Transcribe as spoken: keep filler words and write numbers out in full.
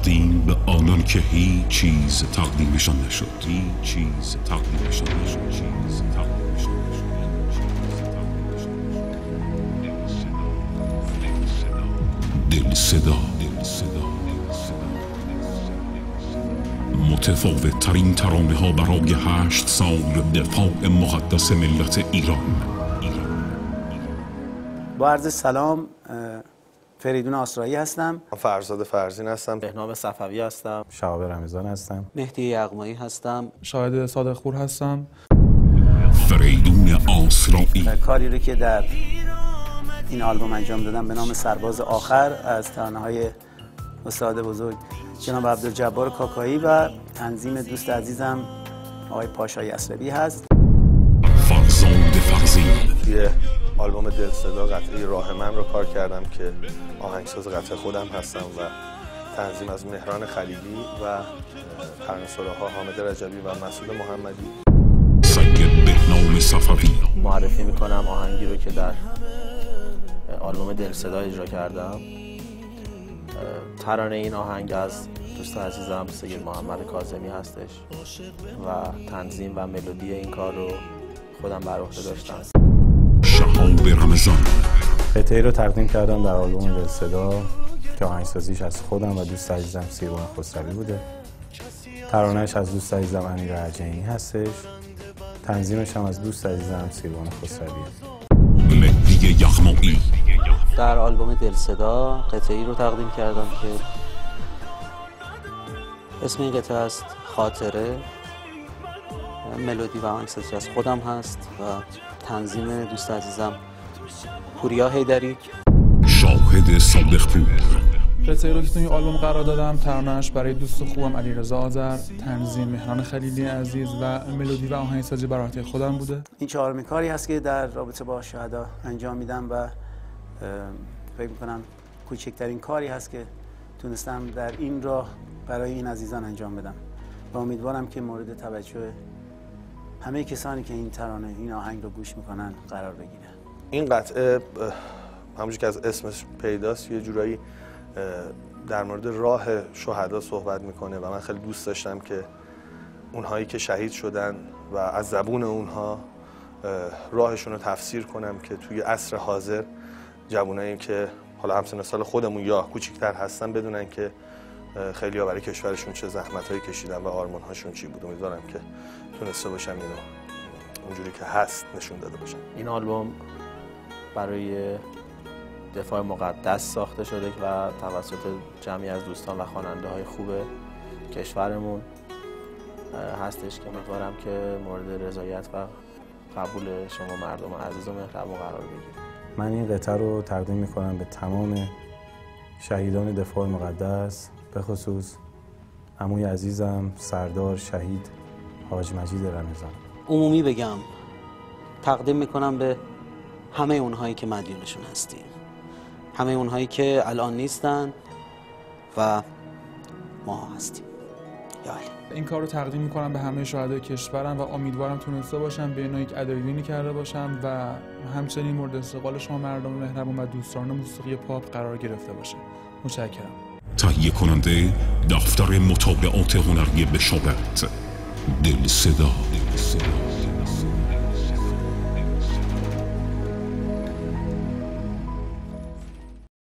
تقدیم به آنان که هیچ چیز تقدیمشان نشد. هیچ چیز تقدیمشان نشد. چیز تقدیمشان نشد. دل صدا. دل صدا. متفاوت ترین ترانه ها برای هشت سال دفاع مقدس ملت ایران. با عرض سلام، فریدون آسرایی هستم. فرزاد فرزین هستم. بهنام صفوی هستم. شهاب رمضان هستم. مهدی یغمایی هستم. شاهد صادق پور هستم. فریدون آسرایی. کاری رو که در این آلبوم انجام دادم به نام سرباز آخر از ترانه‌های استاد بزرگ جناب عبدالجبار کاکایی و تنظیم دوست عزیزم آقای پاشا یسربی هست. فرزاد فرزین. توی آلبوم دل صدا قطعه راه من رو کار کردم که آهنگساز قطعه خودم هستم و تنظیم از مهران خلیلی و ترانه‌سراها حامد رجبی و مسعود محمدی. سید بهنام صفوی. معرفی میکنم آهنگی رو که در آلبوم دل صدا اجرا کردم. ترانه این آهنگ از دوست عزیزم سید محمد کاظمی هستش و تنظیم و ملودی این کار رو خودم بر عهده داشتم. شهاب رمضان. قطعه‌ای رو تقدیم کردم در آلبوم دل صدا که آهنگسازیش از خودم و دوست عزیزم سیروان خسروی بوده. ترانه‌اش از دوست عزیزم امیر عجینی هستش. تنظیمش هم از دوست عزیزم سیروان خسروی. مهدی یغمایی. در آلبوم دل صدا قطعه‌ای رو تقدیم کردم که اسم این قطعه است خاطره. ملودی و آهنگسازی از خودم هست و تنظیم دوست عزیزم پوریا حیدری. شاهد صادق پور. قطعه‌ای رو که توی آلبوم قرار دادم ترانه‌اش برای دوست خوبم علیرضا آذر، تنظیم مهران خلیلی عزیز و ملودی و آهنگسازی بر عهده خودم بوده. این چهارمین کاری هست که در رابطه با شهدا انجام میدم و فکر میکنم کوچکترین کاری هست که تونستم در این راه برای این عزیزان انجام بدم و امیدوارم که مورد توجه همه کسانی که این ترانه این آهنگ رو گوش میکنن قرار بگیره. این قطعه همونجوری که از اسمش پیداست یه جورایی در مورد راه شهدا صحبت میکنه و من خیلی دوست داشتم که اونهایی که شهید شدن و از زبون اونها راهشون رو تفسیر کنم که توی عصر حاضر جوانایی که حالا همسن سال خودمون یا کوچیکتر هستن بدونن که خیلی‌ها برای کشورشون چه زحمتایی کشیدن و آرمان‌هاشون چی بود. امیدوارم که تونسته باشم اینو اونجوری که هست نشون داده باشم. این آلبوم برای دفاع مقدس ساخته شده و توسط جمعی از دوستان و خواننده‌های خوب کشورمون هستش که امیدوارم که مورد رضایت و قبول شما مردم عزیز و مهربون قرار بگیره. من این قطعه رو تقدیم میکنم به تمام شهیدان دفاع مقدس، به خصوص عموی عزیزم سردار شهید حاج مجید رمضان. عمومی بگم تقدیم میکنم به همه اونهایی که مدیونشون هستیم، همه اونهایی که الان نیستن و ما هستیم. یا علی. این کار رو تقدیم میکنم به همه شهدای کشورم و امیدوارم تونسته باشم به اینا یک ادایبینی کرده باشم و همچنین مورد استقبال شما مردم مهربان و دوستان موسیقی پاپ قرار گرفته باشه. متشکرم. تهیه کننده دفتر مطالعات هنری بشارت. دل صدا. دل صدا.